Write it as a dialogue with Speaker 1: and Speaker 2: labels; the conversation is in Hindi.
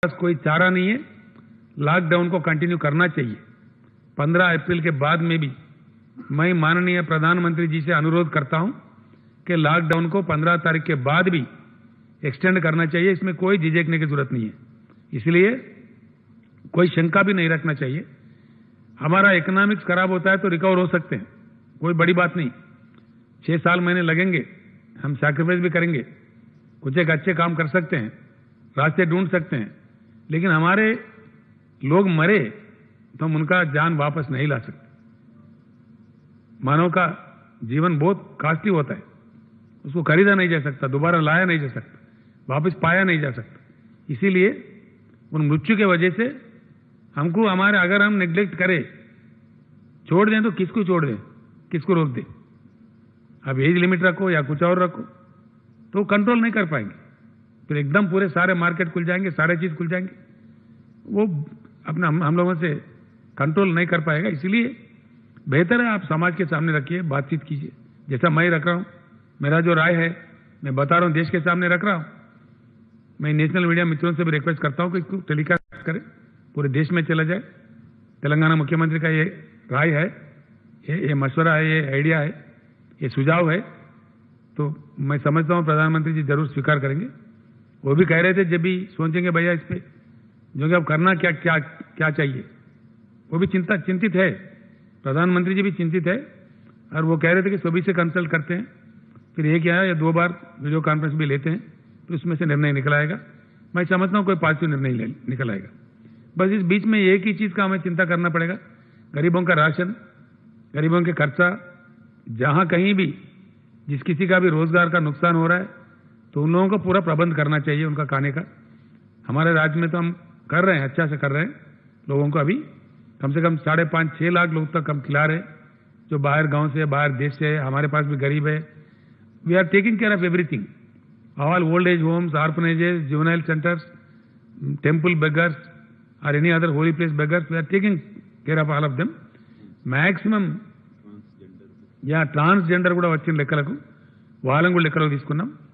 Speaker 1: पास कोई चारा नहीं है, लॉकडाउन को कंटिन्यू करना चाहिए। 15 अप्रैल के बाद में भी मैं माननीय प्रधानमंत्री जी से अनुरोध करता हूं कि लॉकडाउन को 15 तारीख के बाद भी एक्सटेंड करना चाहिए। इसमें कोई झिझकने की जरूरत नहीं है, इसलिए कोई शंका भी नहीं रखना चाहिए। हमारा इकोनॉमिक्स खराब होता है तो रिकवर हो सकते हैं, कोई बड़ी बात नहीं। 6 साल महीने लगेंगे, हम सैक्रिफाइस भी करेंगे, कुछ एक अच्छे काम कर सकते हैं, रास्ते ढूंढ सकते हैं, लेकिन हमारे लोग मरे तो हम उनका जान वापस नहीं ला सकते। मानव का जीवन बहुत कॉस्टली होता है, उसको खरीदा नहीं जा सकता, दोबारा लाया नहीं जा सकता, वापस पाया नहीं जा सकता। इसीलिए उन मृत्यु के वजह से हमको अगर हम नेग्लेक्ट करें, छोड़ दें, तो किसको छोड़ दें, किसको रोक दें? अब एज लिमिट रखो या कुछ और रखो तो कंट्रोल नहीं कर पाएंगे। फिर एकदम पूरे सारे मार्केट खुल जाएंगे, सारे चीज खुल जाएंगे, वो अपना हम लोगों से कंट्रोल नहीं कर पाएगा। इसलिए बेहतर है आप समाज के सामने रखिए, बातचीत कीजिए, जैसा मैं रख रहा हूं। मेरा जो राय है मैं बता रहा हूं, देश के सामने रख रहा हूं। मैं नेशनल मीडिया मित्रों से भी रिक्वेस्ट करता हूं कि इसको टेलीकास्ट करें, पूरे देश में चला जाए। तेलंगाना मुख्यमंत्री का ये राय है, ये मशवरा है, ये आइडिया है, ये सुझाव है, तो मैं समझता हूं प्रधानमंत्री जी जरूर स्वीकार करेंगे। वो भी कह रहे थे जब भी सोचेंगे भैया इस पे, जो कि अब करना क्या क्या क्या चाहिए, वो भी चिंतित है, प्रधानमंत्री जी भी चिंतित है। और वो कह रहे थे कि सभी से कंसल्ट करते हैं, फिर एक या 2 बार वीडियो कॉन्फ्रेंस भी लेते हैं, तो उसमें से निर्णय निकल आएगा। मैं समझता हूं कोई पॉजिटिव निर्णय निकल आएगा। बस इस बीच में एक ही चीज का हमें चिंता करना पड़ेगा, गरीबों का राशन, गरीबों के खर्चा। जहां कहीं भी जिस किसी का भी रोजगार का नुकसान हो रहा है तो उन लोगों को पूरा प्रबंध करना चाहिए उनका खाने का। हमारे राज्य में तो हम कर रहे हैं, अच्छा से कर रहे हैं। लोगों को अभी कम से कम 5.5-6 लाख लोग तक हम खिला रहे हैं, जो बाहर गांव से, बाहर देश से है। हमारे पास भी गरीब है। We are taking care of everything, all old age homes, orphanages, juvenile centres, temple beggars or any other holy place beggars, we are taking care of all of them. Maximum transgender కూడా వచ్చిన లెక్కలకు వాళ్ళని కూడా లెక్కలోకి తీసుకున్నాం.